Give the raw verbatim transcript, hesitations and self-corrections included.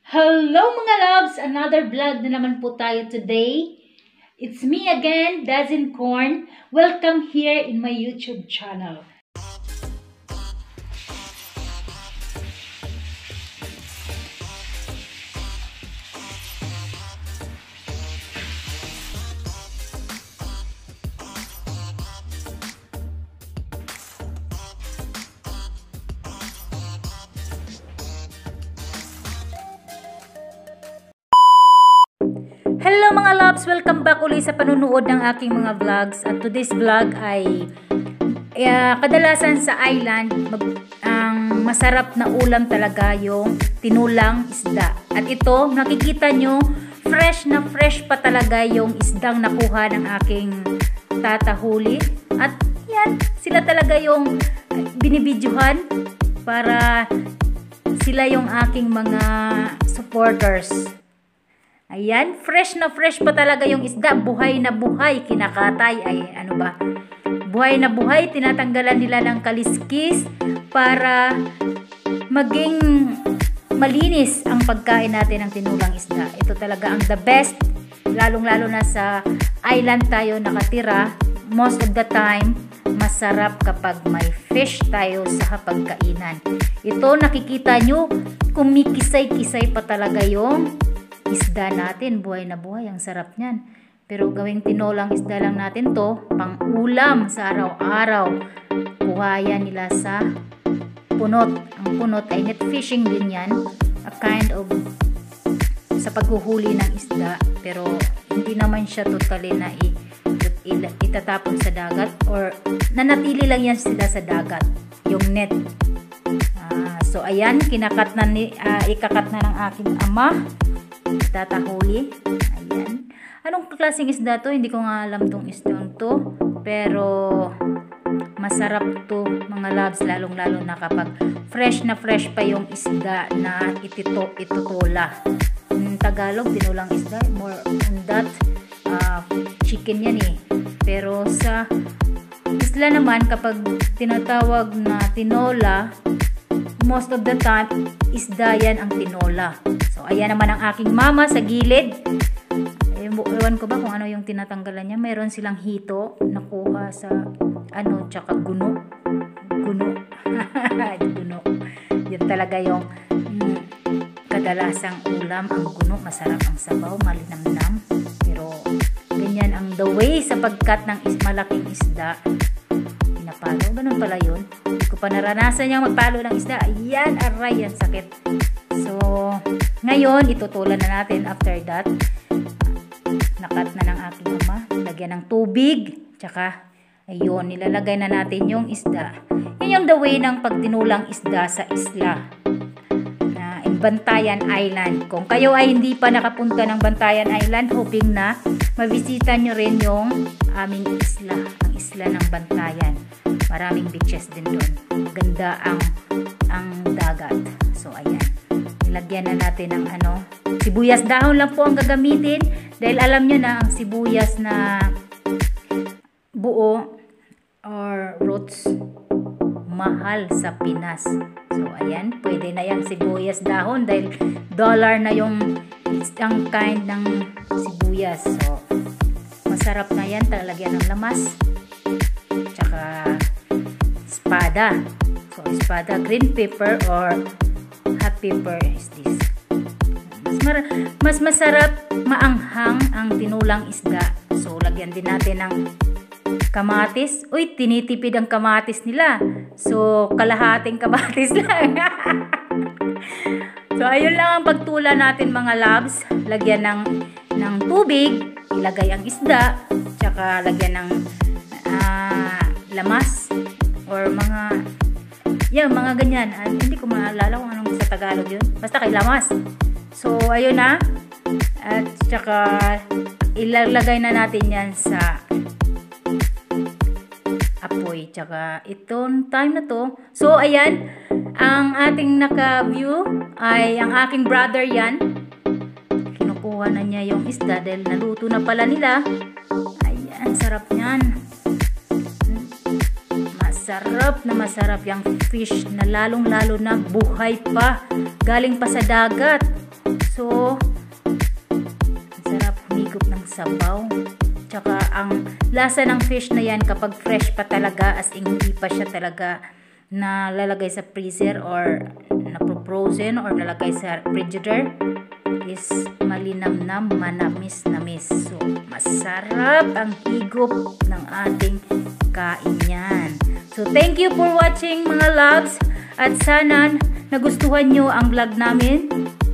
Hello mga loves! Another vlog na naman po tayo today. It's me again, Dazin Corn. Welcome here in my YouTube channel. Hello mga loves! Welcome back ulit sa panunood ng aking mga vlogs. At today's vlog ay uh, kadalasan sa island, mag, ang masarap na ulam talaga yung tinulang isda. At ito, nakikita nyo, fresh na fresh pa talaga yung isdang nakuha ng aking tatahuli. At yan, sila talaga yung binibidyohan para sila yung aking mga supporters. Ayan, fresh na fresh pa talaga yung isda, buhay na buhay, kinakatay, ay ano ba, buhay na buhay, tinatanggalan nila ng kaliskis para maging malinis ang pagkain natin ng tinulang isda. Ito talaga ang the best, lalong lalo na sa island tayo nakatira, most of the time, masarap kapag may fish tayo sa pagkainan. Ito nakikita nyo, kumikisay-kisay pa talaga yung isda natin, buhay na buhay, ang sarap niyan. Pero gawing tinolang isda lang natin to, pang ulam sa araw-araw. Kuha yan nila sa punot. Ang punot ay net fishing din yan, a kind of sa paghuhuli ng isda, pero hindi naman siya totally na i, i, itatapon sa dagat, or nanatili lang yan sila sa dagat, yung net. Uh, so ayan, kinakat na ni, uh, ikakat na ng aking ama, tatahuli. Ayan. Anong klaseng isda to? Hindi ko nga alam tong isdang to. Pero masarap to mga loves, lalong lalo na kapag fresh na fresh pa yung isda na itito, itutula. In Tagalog, tinulang isda. More on that. Uh, chicken yan eh. Pero sa isla naman, kapag tinatawag na tinola, most of the time, isda yan ang tinola. So, ayan naman ang aking mama sa gilid. Ewan ko ba kung ano yung tinatanggalan niya. Meron silang hito, nakuha sa, ano, tsaka guno. Guno. Guno. Yan talaga yung mm, kadalasang ulam. Ang guno, masarap ang sabaw, malinamnam. Pero, ganyan ang the way sa pagkat ng is, malaking isda. Pinapalo. Ganun pala yun. Hindi ko pa naranasan niyang magpalo ng isda. Ayan, aray, yan sakit. So, ngayon, itutulan na natin after that. Nakat na ng aking mama. Lagyan ng tubig. Tsaka, ayun, nilalagay na natin yung isda. Yan yung the way ng pagtinulang isda sa isla. Na in Bantayan Island. Kung kayo ay hindi pa nakapunta ng Bantayan Island, hoping na mabisita nyo rin yung aming isla. Ang isla ng Bantayan. Maraming beaches din doon. Ganda ang, ang dagat. So, ayan. Nilagyan na natin ng ano, sibuyas dahon lang po ang gagamitin dahil alam nyo na ang sibuyas na buo or roots mahal sa Pinas. So ayan, pwede na yung sibuyas dahon dahil dollar na yung ang kind ng sibuyas. So masarap na yan, talagyan ng lamas tsaka espada. So espada, green pepper or hot pepper is this. Mas, mas masarap maanghang ang tinulang isda. So, lagyan din natin ng kamatis. Uy, tinitipid ang kamatis nila. So, kalahating kamatis lang. So, ayun lang ang pagtula natin mga loves. Lagyan ng, ng tubig, ilagay ang isda, tsaka lagyan ng uh, lamas or mga yan, mga ganyan. Uh, hindi ko maalala kung anong sa Tagalog yun. Basta kay lamas. So, ayun na. At saka, ilalagay na natin yan sa apoy. Tsaka, itong time na to. So, ayan. Ang ating naka-view ay ang aking brother yan. Kinukuha na niya yung isda dahil naluto na pala nila. Ayan, sarap niyan. Masarap na masarap yung fish na lalong lalo na buhay pa. Galing pa sa dagat. So, ang sarap humigop ng sabaw. Tsaka ang lasa ng fish na yan kapag fresh pa talaga, as in hindi pa siya talaga nalalagay sa freezer or napro-frozen or nalagay sa refrigerator, is malinamnam, manamis-namis. So, masarap ang higop ng ating kain yan. So, thank you for watching mga loves, at sana nagustuhan nyo ang vlog namin.